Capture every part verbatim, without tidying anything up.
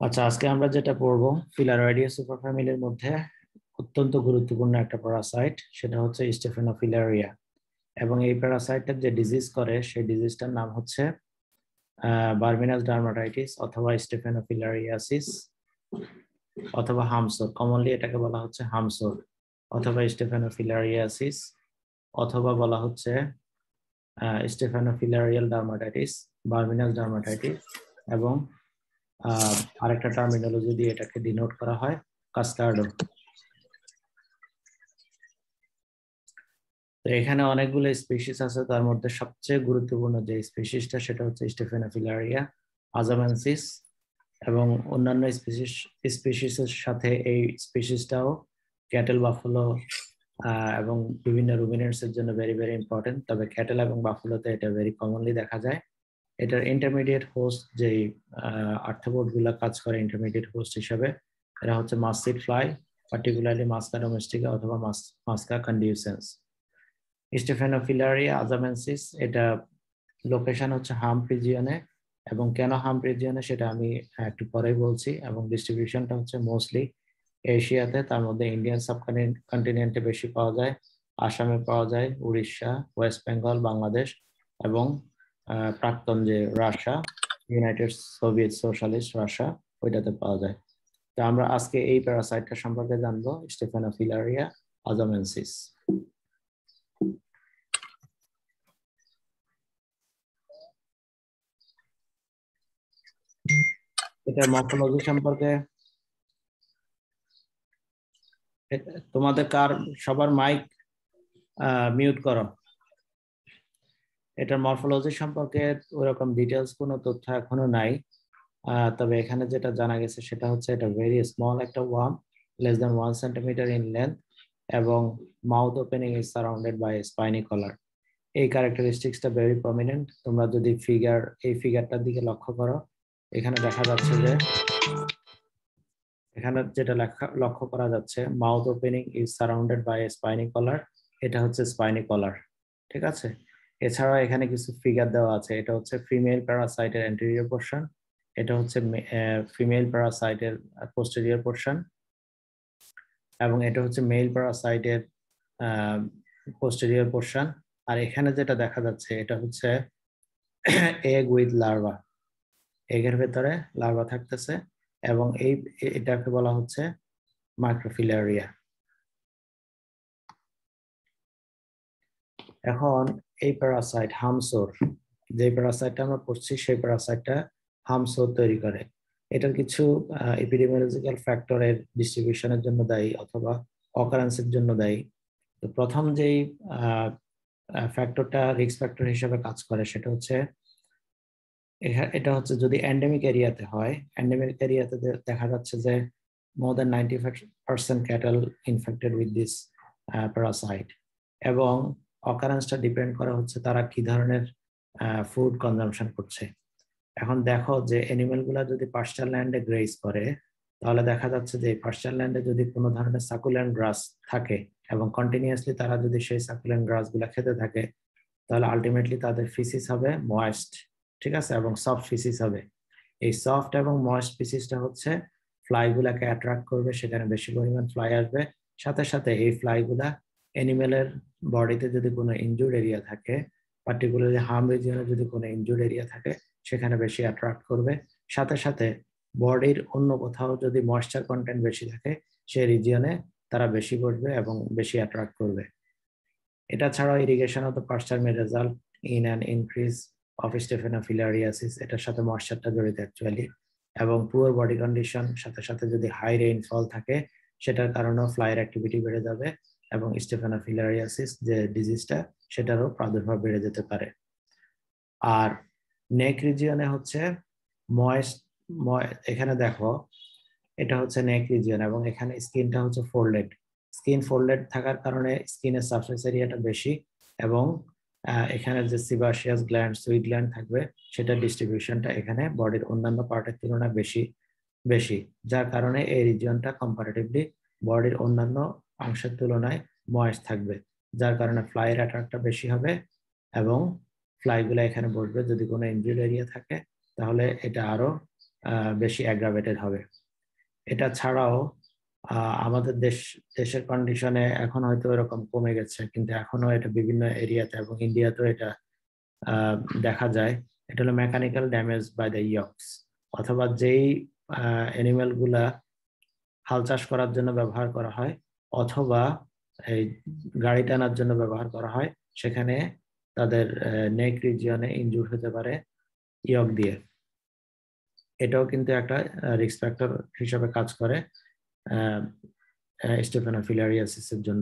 আচ্ছা, আজকে আমরা যেটা পড়বো ফিলারয়েডিয়া সুপারফ্যামিলির মধ্যে অত্যন্ত গুরুত্বপূর্ণ একটা প্যারাসাইট, সেটা হচ্ছে স্টেফেনোফিলারিয়া। এবং এই প্যারাসাইটটা যে ডিজিজ করে সেই ডিজিজটার নাম হচ্ছে বার্মিনাস ডার্মাটাইটিস অথবা স্টেফেনোফিলারিয়াসিস অথবা হামসোর। কমনলি এটাকে বলা হচ্ছে হামসোর অথবা স্টেফেনোফিলারিয়াসিস অথবা বলা হচ্ছে স্টেফেনোফিলারিয়াল ডার্মাটাইটিস, বার্মিনাস ডার্মাটাইটিস, এবং আহ আরেকটা টার্মিনোলজি দিয়ে এটাকে ডিনোট করা হয় কাস্টার্ডো। তো এখানে অনেকগুলো স্পিসিস আছে, তার মধ্যে সবচেয়ে গুরুত্বপূর্ণ যে স্পিসিসটা সেটা হচ্ছে স্টেফেনোফিলারিয়া আজামেন্সিস। এবং অন্যান্য স্পিসিস স্পিসিসের সাথে এই স্পিসিসটাও ক্যাটেল, বাফলো এবং বিভিন্ন রুমিনেন্টস এর জন্য ভেরি ভেরি ইম্পর্টেন্ট। তবে ক্যাটেল এবং বাফলোতে এটা ভেরি কমনলি দেখা যায়। এটার ইন্টারমিডিয়েট হোস্ট যেই আর্থ্রোপড গুলা কাজ করে ইন্টারমিডিয়েট হোস্ট হিসেবে, এরা হচ্ছে muscid fly, particularly Musca domestica অথবা মাস্কা কন্ডিউসেন্স। স্টেফেনোফিলারিয়া আজামেন্সিস এটা লোকেশন হচ্ছে হাম্প রিজিয়নে, এবং কেন হাম্প রিজিয়নে সেটা আমি একটু পরেই বলছি। এবং ডিস্ট্রিবিউশনটা হচ্ছে মোস্টলি এশিয়াতে, তার মধ্যে ইন্ডিয়ান সাবকন্টিনেন্টে বেশি পাওয়া যায়, আসামে পাওয়া যায়, উড়িষ্যা, ওয়েস্ট বেঙ্গল, বাংলাদেশ এবং প্রাক্তন যে Russia, united Soviet socialist Russia, ওইটাতে পাওয়া যায়। তো আমরা আজকে এই প্যারাসাইটটা সম্পর্কে জানবো, স্টেফেনোফিলারিয়া আজামেন্সিস। এটার মর্ফোলজি সম্পর্কে তোমাদের কার সবার মাইক মিউট করো। এটার মরফোলজি সম্পর্কে ওরকম ডিটেলস কোনো তথ্য এখনো নাই, তবে এখানে যেটা জানা গেছে সেটা হচ্ছে এটা ভেরি স্মল একটা worm, less than one centimetre in length, এবং mouth opening is surrounded by spiny collar. এই ক্যারেক্টারিস্টিক্সটা ভেরি প্রমিনেন্ট। তোমরা যদি ফিগার এই ফিগারটার দিকে লক্ষ্য করো, এখানে দেখা যাচ্ছে যে এখানে যেটা লেখা লক্ষ্য করা যাচ্ছে, mouth opening is surrounded by spiny collar, এটা হচ্ছে স্পাইনি কলার। ঠিক আছে, এছাড়া এখানে কিছু ফিগার দেওয়া আছে। এটা হচ্ছে ফিমেল প্যারাসাইটের অ্যান্টেরিয়র পোরশন, এটা হচ্ছে ফিমেল প্যারাসাইটের পোস্টেরিয়র পোরশন, এবং এটা হচ্ছে মেল প্যারাসাইটের পোস্টেরিয়র পোরশন। আর এখানে যেটা দেখা যাচ্ছে এটা হচ্ছে এগ উইথ লার্ভা, এগের ভেতরে লার্ভা থাকতেছে, এবং এই এটাকে বলা হচ্ছে মাইক্রোফিলারিয়া। এখন এই প্যারাসাইট হামসোর, যে প্যারাসাইটটা আমরা পড়ছি সেই প্যারাসাইটটা হামসোর তৈরি করে। এটার কিছু এপিডেমিওলজিক্যাল ফ্যাক্টরের ডিস্ট্রিবিউশনের জন্য দায়ী অথবা অকারেন্সের জন্য দায়ী। তো প্রথম যেই ফ্যাক্টরটা রিস্ক ফ্যাক্টর হিসেবে কাজ করে সেটা হচ্ছে এটা হচ্ছে যদি এন্ডেমিক এরিয়াতে হয়, এন্ডেমিক এরিয়াতে দেখা যাচ্ছে যে more than ninety percent cattle infected with this parasite. এবং অকারেন্সটা ডিপেন্ড করা হচ্ছে তারা কি ধরনের ফুড কনজাম্পশন করছে। এখন দেখো যে অ্যানিমেল গুলা যদি পাস্টার ল্যান্ডে গ্রেজ করে, তাহলে দেখা যাচ্ছে যে পাস্টার ল্যান্ডে যদি কোনো ধরনের সাকুলেন্ট গ্রাস থাকে এবং কন্টিনিউয়াসলি তারা যদি সেই সাকুলেন্ট গ্রাস গুলা খেতে থাকে, তাহলে আলটিমেটলি তাদের ফিসিস হবে ময়েস্ট, ঠিক আছে, এবং সফট ফিসিস হবে। এই সফট এবং ময়েস্ট ফিসিসটা হচ্ছে ফ্লাই গুলাকে অ্যাট্রাক্ট করবে, সেখানে বেশি পরিমাণ ফ্লাই আসবে। সাথে সাথে এই ফ্লাই গুলা অ্যানিমেলের বডিতে যদি কোনো ইনজুর্ড এরিয়া থাকে, পার্টিকুলারলি হার্ম রিজিয়নে যদি কোনো ইনজুর্ড এরিয়া থাকে, সেখানে বেশি অ্যাট্রাক্ট করবে। সাথে সাথে বডির অন্য কোথাও যদি ময়েশ্চার কন্টেন্ট বেশি থাকে, সেই রিজিয়নে তারা বেশি বসবে এবং বেশি অ্যাট্রাক্ট করবে। এটা ছাড়াও irrigation of the pasture may result in an increase of stephanofilariasis, এটার সাথে ময়েশ্চারটা জড়িত অ্যাকচুয়ালি। এবং পুয়ার বডি কন্ডিশন সাথে সাথে যদি হাই রেইনফল থাকে, সেটার কারণেও ফ্লাইয়ের অ্যাক্টিভিটি বেড়ে যাবে এবং স্টেফেনোফিলারিয়াসিস যে ডিজিজটা সেটারও প্রাদুর্ভাব বেড়ে যেতে পারে। আর নেক রিজিয়নে হচ্ছে ময়েস্ট, এখানে দেখো এটা হচ্ছে নেক রিজিয়ন, এবং এখানে স্কিনটা হচ্ছে ফোল্ডেড। স্কিন ফোল্ডেড থাকার কারণে স্কিনের সারফেস এরিয়াটা বেশি, এবং এখানে যে সিবাসিয়াস গ্ল্যান্ড, সুইট গ্ল্যান্ড থাকবে, সেটা ডিস্ট্রিবিউশনটা এখানে বডির অন্যান্য পার্টের তুলনায় বেশি বেশি যার কারণে এই রিজিয়নটা কম্পারেটিভলি বডির অন্যান্য অংশের তুলনায় ময়েস্ট থাকবে, যার কারণে ফ্লাইয়ের অ্যাট্রাক্টটা বেশি হবে এবং ফ্লাইগুলো এখানে বসবে। যদি কোনো ইনজুরি এরিয়া থাকে তাহলে এটা আরো বেশি অ্যাগ্রাভেটেড হবে। এটা ছাড়াও আমাদের দেশ দেশের কন্ডিশনে এখন হয়তো এরকম কমে গেছে, কিন্তু এখনো এটা বিভিন্ন এরিয়াতে এবং ইন্ডিয়াতেও এটা দেখা যায়। এটা হলো mechanical damage by the yokes, অথবা যেই অ্যানিমেল গুলা হাল চাষ করার জন্য ব্যবহার করা হয় অথবা এই গাড়ি টানার জন্য ব্যবহার করা হয়, সেখানে তাদের নেক রিজিয়নে ইনজুর হতে পারে ইয়ক দিয়ে। এটাও কিন্তু একটা রিস্ক ফ্যাক্টর হিসেবে কাজ করে স্টেফেনোফিলারিয়াসিসের জন্য।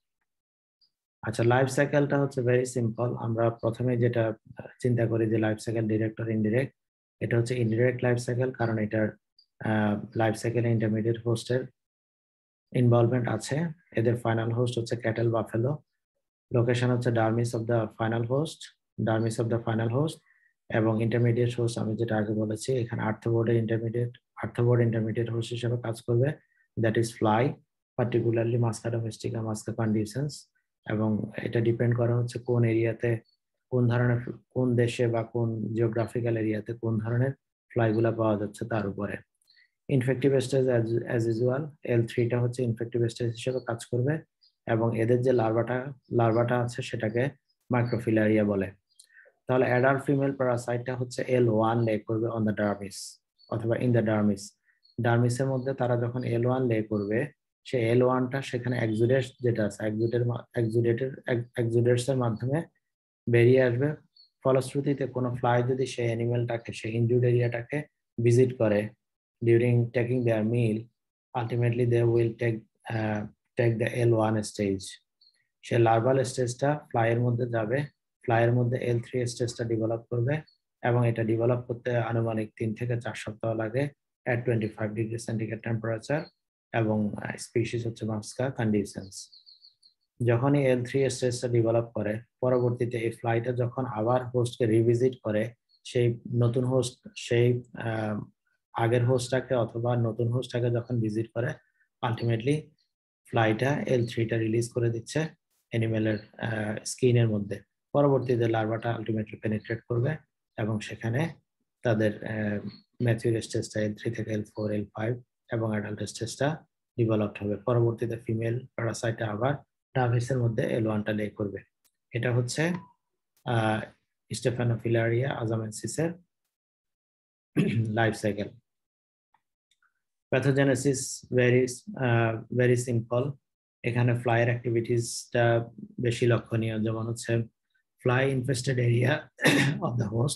আচ্ছা, লাইফ সাইকেলটা হচ্ছে ভেরি সিম্পল। আমরা প্রথমে যেটা চিন্তা করি যে লাইফ সাইকেল ডিরেক্ট আর ইনডিরেক্ট, এটা হচ্ছে ইনডিরেক্ট লাইফ সাইকেল, কারণ এটার লাইফ সাইকেলে ইন্টারমিডিয়েট হোস্টের ইনভলভমেন্ট আছে। এদের ফাইনাল হোস্ট হচ্ছে ক্যাটেল বাফেলো, লোকেশন হচ্ছে dermis of the final host, dermis of the final host, এবং ইন্টারমিডিয়েট হোস্ট আমি যেটা আগে বলেছি এখানে আর্থ্রোপোডের ইন্টারমিডিয়েট আর্থ্রোপোড ইন্টারমিডিয়েট হোস্ট হিসেবে কাজ করবে, that is fly, particularly Musca domestica, Musca conditions. এবং এটা ডিপেন্ড করা হচ্ছে কোন এরিয়াতে, কোন ধরনের, কোন দেশে বা কোন জিওগ্রাফিক্যাল এরিয়াতে কোন ধরনের ফ্লাইগুলা পাওয়া যাচ্ছে তার উপরে। Infective stage as usual L থ্রিটা হচ্ছে ইনফেক্টিভ স্টেজ হিসেবে কাজ করবে, এবং এদের যে লার্ভাটা লার্ভাটা আছে সেটাকে মাইক্রোফিলারিয়া বলে। তাহলে অ্যাডাল্ট ফিমেল প্যারাসাইটটা হচ্ছে এল ওয়ান লে করবে অন দ্য ডার্মিস অথবা ইন দ্য ডার্মিস। ডার্মিসের মধ্যে তারা যখন এল ওয়ান লে করবে, সে এল ওয়ানটা সেখানে এক্সুডেটস যেটা আছে এক্সুডের এক্সুডেটের এক্সুডেটস এর মাধ্যমে বেরিয়ে আসবে। ফলশ্রুতিতে কোনো ফ্লাই যদি সেই অ্যানিমেলটাকে, সেই ইনজুর্ড এরিয়াটাকে ভিজিট করে during taking their meal, ultimately they will take uh, take the L one stage. সে লার্ভাল স্টেজটা ফ্লাইয়ের মধ্যে যাবে, ফ্লাইয়ের মধ্যে এল থ্রি স্টেজটা ডেভেলপ করবে, এবং এটা ডেভেলপ করতে আনুমানিক তিন থেকে চার সপ্তাহ লাগে at twenty five degree centigrade temperature, এবং স্পিসিস হচ্ছে মাস্কা কন্ডিশনস। যখনই এল থ্রি স্টেজটা ডেভেলপ করে, পরবর্তীতে এই ফ্লাইটা যখন আবার হোস্টকে রিভিজিট করে, সেই নতুন হোস্ট সেই আগের হোস্টটাকে অথবা নতুন হোস্টটাকে যখন ভিজিট করে, আলটিমেটলি ফ্লাইটা এল থ্রিটা রিলিজ করে দিচ্ছে অ্যানিমেলের স্কিনের মধ্যে। পরবর্তীতে লার্ভাটা আলটিমেটলি পেনিট্রেট করবে এবং সেখানে তাদের ম্যাচিউর স্টেজটা এল থ্রি থেকে এল ফোর, এল ফাইভ এবং অ্যাডাল্ট স্টেজটা ডেভেলপড হবে। পরবর্তীতে ফিমেল প্যারাসাইটটা আবার ডার্মিসের মধ্যে এল ওয়ানটা লে করবে। এটা হচ্ছে স্টেফেনোফিলারিয়া আজামেন্সিসের life cycle. Pathogenesis very very simple. এখানে ফ্লাইয়ের অ্যাক্টিভিটিসটা বেশি লক্ষণীয়, যেমন হচ্ছে fly infested area of the host,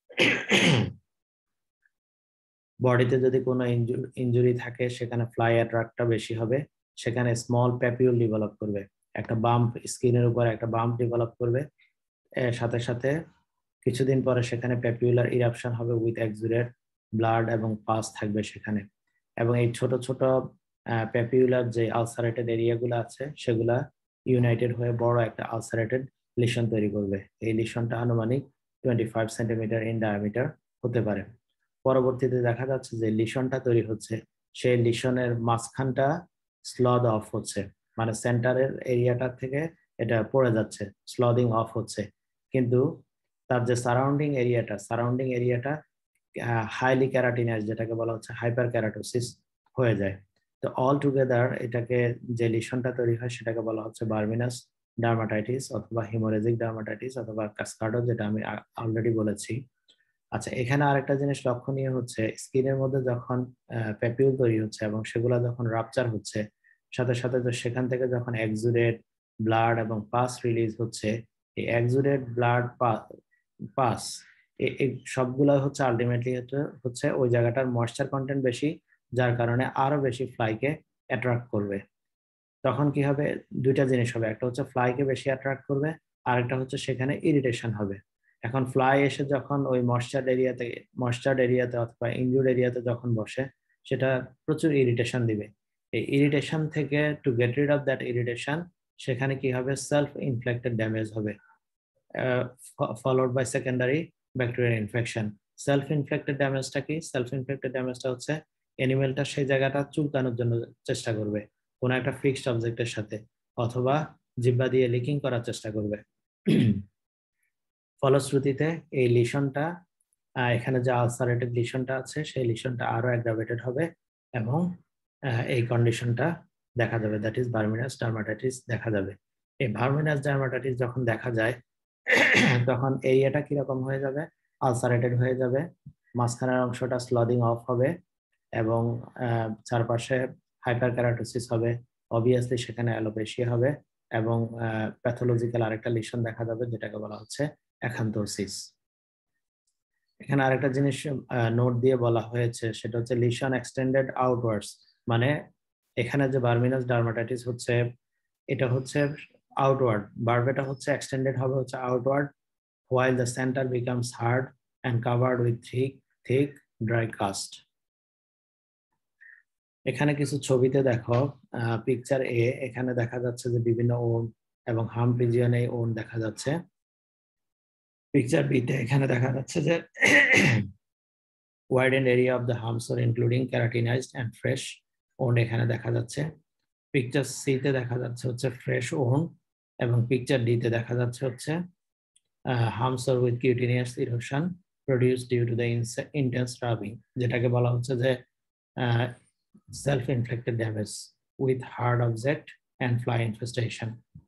বডিতে যদি কোনো ইনজুরি থাকে সেখানে ফ্লাই অ্যাট্রাক্টটা বেশি হবে, সেখানে স্মল প্যাপিউল ডেভেলপ করবে, একটা বাম্প স্কিনের উপর একটা বাম্প ডেভেলপ করবে, সাথে সাথে কিছুদিন পরে সেখানে প্যাপিউলার ইরাপশন হবে উইথ এক্সুডেড ব্লাড এবং পাস থাকবে সেখানে। এবং এই ছোট ছোট প্যাপিউলার যে আলসারেটেড এরিয়াগুলো আছে সেগুলা ইউনাইটেড হয়ে বড় একটা আলসারেটেড লিশন তৈরি করবে। এই লিশনটা আনুমানিক twenty five centimetre in diameter হতে পারে। পরবর্তীতে দেখা যাচ্ছে যে লিশনটা তৈরি হচ্ছে, সেই লিশনের মাঝখানটা স্লদ অফ হচ্ছে, মানে সেন্টারের এরিয়াটা থেকে এটা পড়ে যাচ্ছে, স্লদিং অফ হচ্ছে, কিন্তু তার যে সারাউন্ডিং এরিয়াটা সারাউন্ডিং এরিয়াটা হাইলি ক্যারাটিনাইজ, যেটাকে বলা হচ্ছে হাইপার ক্যারাটোসিস হয়ে যায়। তো অল টুগেদার এটাকে যে লিশনটা তৈরি হয় সেটাকে বলা হচ্ছে বার্মিনাস ডার্মাটাইটিস অথবা হিমোরেজিক ডার্মাটাইটিস অথবা কাসকার্ডো, যেটা আমি অলরেডি বলেছি। আচ্ছা, এখানে আরেকটা জিনিস লক্ষণীয় হচ্ছে, স্কিনের মধ্যে যখন প্যাপিউল তৈরি হচ্ছে এবং সেগুলা যখন রাপচার হচ্ছে, সাথে সাথে সেখান থেকে যখন এক্সুডেড ব্লাড এবং পাস রিলিজ হচ্ছে, এই এক্সুডেড ব্লাড পাস এই সবগুলো হচ্ছে আলটিমেটলি হচ্ছে ওই জায়গাটার ময়েশ্চার কন্টেন্ট বেশি, যার কারণে আরো বেশি ফ্লাইকে অ্যাট্রাক্ট করবে। তখন কি হবে, দুইটা জিনিস হবে, একটা হচ্ছে ফ্লাইকে বেশি অ্যাট্রাক্ট করবে, আর একটা হচ্ছে সেখানে ইরিটেশন হবে। এখন ফ্লাই এসে যখন ওই ময়েশ্চার এরিয়াতে ময়েশ্চার এরিয়াতে অথবা ইনজুর্ড এরিয়াতে যখন বসে, সেটা প্রচুর ইরিটেশন দিবে। এই ইরিটেশন থেকে to get rid of that irritation, সেখানে কি হবে, সেলফ ইনফ্লেক্টেড ড্যামেজ হবে, followed by secondary bacterial infection. Self inflicted ড্যামেজটা কি? সেলফ ইনফ্লেক্টেড ড্যামেজটা হচ্ছে অ্যানিমেলটা সেই জায়গাটা চুলকানোর জন্য চেষ্টা করবে কোনো একটা ফিক্সড অবজেক্টের সাথে, অথবা জিহ্বা দিয়ে লিকিং করার চেষ্টা করবে। ফলশ্রুতিতে এই লিশনটা এখানে যে আলসারেটেড লিশনটা আছে সেই লিশনটা আরো অ্যাগ্রাভেটেড হবে এবং এই কন্ডিশনটা দেখা যাবে, দ্যাট ইজ ভার্মিনাস ডার্মাটাইটিস দেখা যাবে। এই ভার্মিনাস ডার্মাটাইটিস যখন দেখা যায় তখন এরিয়াটা কিরকম হয়ে যাবে, আলসারেটেড হয়ে যাবে, মাঝখানের অংশটা স্লদিং অফ হবে এবং চারপাশে হাইপারকেরাটোসিস হবে, অবভিয়াসলি সেখানে অ্যালোপেশিয়া হবে এবং প্যাথোলজিক্যাল আরেকটা লিশন দেখা যাবে যেটাকে বলা হচ্ছে অ্যাখান্থোসিস। এখানে আরেকটা জিনিস নোট দিয়ে বলা হয়েছে, সেটা হচ্ছে লিশন এক্সটেন্ডেড আউটওয়ার্ডস, মানে এখানে যে ভার্মিনাস ডার্মাটাইটিস হচ্ছে এটা হচ্ছে আউটওয়ার্ড, ভার্বেটা হচ্ছে এক্সটেন্ডেড হবে হচ্ছে outward, while the center becomes hard and covered with thick thick dry cast. এখানে কিছু ছবিতে দেখো, পিকচার এ, এখানে দেখা যাচ্ছে যে বিভিন্ন ওন এবং হাম্প রিজিয়নে ওন দেখা যাচ্ছে। পিকচার বি তে এখানে দেখা যাচ্ছে যে widened area of the humps are including keratinized and fresh own এখানে দেখা যাচ্ছে। পিকচার সি তে দেখা যাচ্ছে হচ্ছে ফ্রেশ ওন এবং পিকচার ডি তে দেখা যাচ্ছে হচ্ছে humps are with cutaneous erosion produced due to the intense rubbing, যেটাকে বলা হচ্ছে যে self inflicted damage with hard object and fly infestation.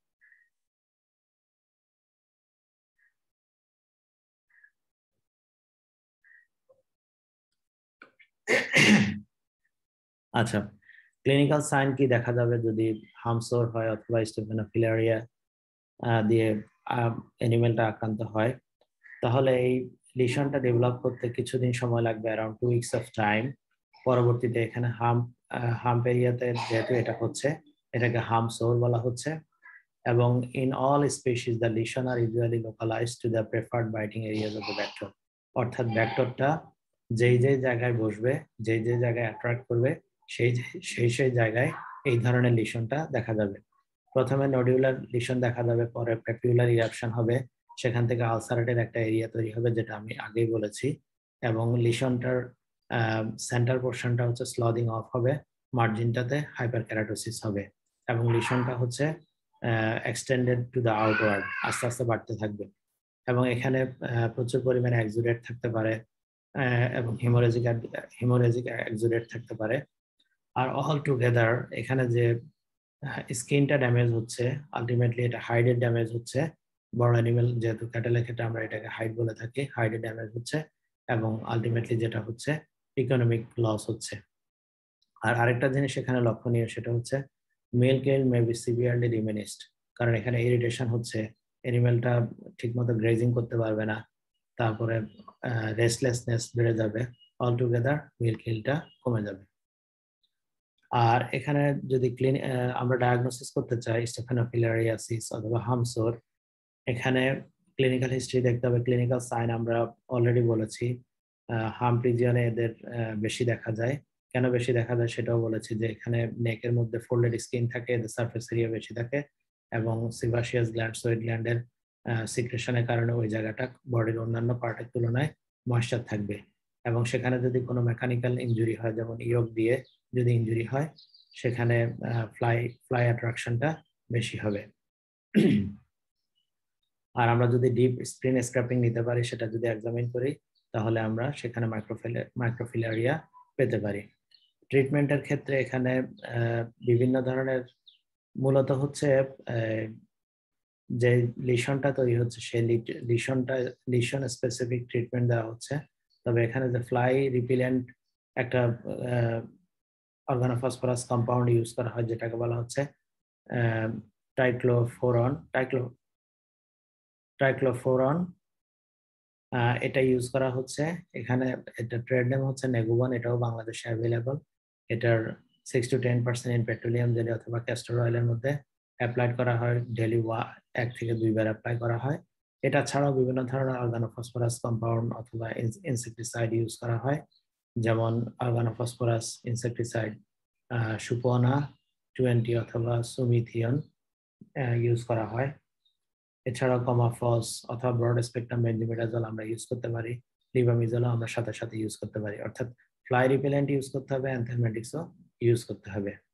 আচ্ছা, ক্লিনিক্যাল সাইন কি দেখা যাবে যদি হামসোর হয় অথবা স্টেফেনোফিলারিয়া দিয়ে অ্যানিমেলটা আক্রান্ত হয়? তাহলে এই লিশনটা ডেভেলপ করতে কিছুদিন সময় লাগবে, around two weeks of time. পরবর্তীতে এখানে হাম্প হাম্প এরিয়াতে যেহেতু এটা হচ্ছে এটাকে হামসোর বলা হচ্ছে এবং in all species the lesion are usually localized to the preferred biting areas of the vector, অর্থাৎ ভেক্টরটা যেই যেই জায়গায় বসবে, যেই যেই জায়গায় অ্যাট্রাক্ট করবে সেই সেই সেই জায়গায় এই ধরনের লিশনটা দেখা যাবে। প্রথমে নডিউলার লিশন দেখা যাবে, পরে প্যাপিউলার ইরাপশন হবে, সেখান থেকে আলসারেটের একটা এরিয়া তৈরি হবে যেটা আমি আগেই বলেছি এবং লিশনটার সেন্টার পোর্শনটা হচ্ছে স্লদিং অফ হবে, মার্জিনটাতে হাইপারকেরাটোসিস হবে এবং লিশনটা হচ্ছে এক্সটেন্ডেড টু দ্য আউটওয়ার্ড, আস্তে আস্তে বাড়তে থাকবে এবং এখানে প্রচুর পরিমাণে এক্সুডেট থাকতে পারে এবং হিমোরেজিক হিমোরেজিক এক্সুডেট থাকতে পারে। আর অল টুগেদার এখানে যে স্কিনটা ড্যামেজ হচ্ছে, আলটিমেটলি এটা হাইডের ড্যামেজ হচ্ছে, বড় অ্যানিমেল যেহেতু ক্যাটেলের ক্ষেত্রে আমরা এটাকে হাইড বলে থাকি, হাইডের ড্যামেজ হচ্ছে এবং আলটিমেটলি যেটা হচ্ছে ইকোনমিক লস হচ্ছে। আর আরেকটা জিনিস এখানে লক্ষণীয়, সেটা হচ্ছে মেল কেল মে বি সিভিয়ারলি ডিমিনিশড, কারণ এখানে ইরিটেশন হচ্ছে, অ্যানিমেলটা ঠিকমতো গ্রেজিং করতে পারবে না, তারপরে রেস্টলেসনেস বেড়ে যাবে, অল টুগেদার মেল কেলটা কমে যাবে। আর এখানে যদি ক্লিনিক আমরা ডায়াগনোসিস করতে চাই স্টেফেনোফিলারিয়াসিস অথবা হামসোর, এখানে ক্লিনিক্যাল হিস্ট্রি দেখতে হবে। ক্লিনিক্যাল সাইন আমরা অলরেডি বলেছি, হাম্প রিজিয়নে এদের বেশি দেখা যায়। কেন বেশি দেখা যায় সেটাও বলেছি, যে এখানে নেকের মধ্যে ফোল্ডেড স্কিন থাকে, এদের সারফেস এরিয়া বেশি থাকে এবং সিবাসিয়াস গ্ল্যান্ড, সোয়েট গ্ল্যান্ডের সিক্রেশনের কারণে ওই জায়গাটা বডির অন্যান্য পার্টের তুলনায় ময়েশ্চার থাকবে এবং সেখানে যদি কোনো মেকানিক্যাল ইনজুরি হয়, যেমন ইয়োগ দিয়ে যদি ইনজুরি হয়, সেখানে ফ্লাই ফ্লাই অ্যাট্রাকশনটা বেশি হবে। আর আমরা যদি ডিপ স্ক্রিন স্ক্র্যাপিং নিতে পারি, সেটা যদি এক্সামিন করি, তাহলে আমরা সেখানে মাইক্রোফিলা মাইক্রোফিলারিয়া পেতে পারি। ট্রিটমেন্টের ক্ষেত্রে এখানে বিভিন্ন ধরনের, মূলত হচ্ছে যে লিশনটা তৈরি হচ্ছে সেই লিশনটা লিশন স্পেসিফিক ট্রিটমেন্ট দেওয়া হচ্ছে। তবে এখানে যে ফ্লাই রিপিলেন্ট একটা অর্গানোফসফরাস কম্পাউন্ড ইউজ করা হয়, যেটাকে বলা হচ্ছে টাইক্লোফোরন টাইক্লো ট্রাইক্লোফোরন এটা ইউজ করা হচ্ছে। এখানে এটা ট্রেড নেম হচ্ছে নেগুবন, এটাও বাংলাদেশে অ্যাভেলেবল। এটার six to ten percent in petroleum jelly অথবা ক্যাস্টর অয়েলের মধ্যে অ্যাপ্লাই করা হয়, ডেলি এক থেকে দুইবার অ্যাপ্লাই করা হয়। এটা ছাড়াও বিভিন্ন ধরনের অর্গানোফসফরাস কম্পাউন্ড অথবা ইনসেকটিসাইড ইউজ করা হয়, যেমন অর্গানোফসফরাস ইনসেকটিসাইড সুপোনা টোয়েন্টি অথবা সুমিথিয়ন ইউজ করা হয়। এছাড়াও কমাফস অথবা ব্রড স্পেকট্রাম বেনজিমিডাজল আমরা ইউজ করতে পারি, লিভামিজলও আমরা সাথে সাথে ইউজ করতে পারি। অর্থাৎ ফ্লাই রিপেলেন্ট ইউজ করতে হবে, অ্যান্থেলমেটিক্সও ইউজ করতে হবে।